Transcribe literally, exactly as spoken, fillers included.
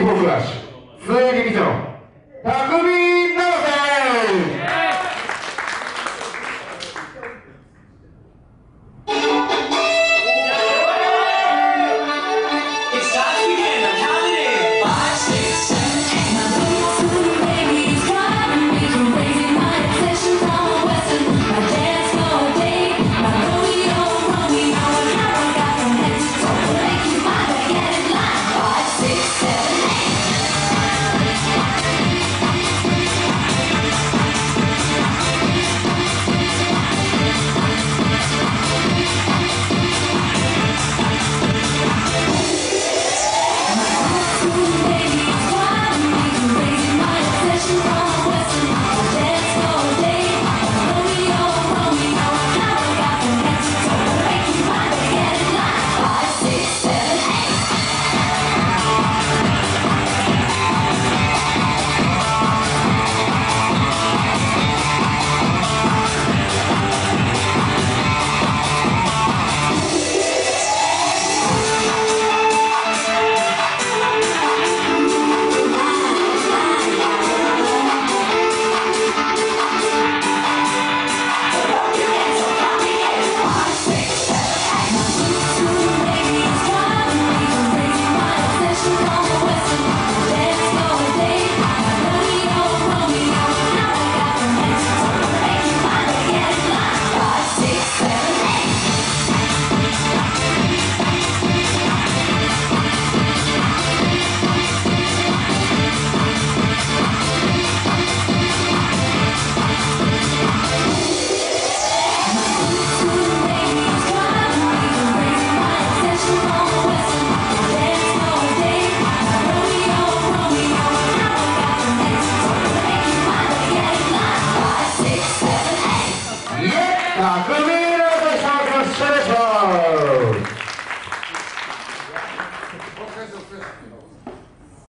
フォークラッシュ末劇場匠永瀬。匠永瀬さん、よろしくお願いします。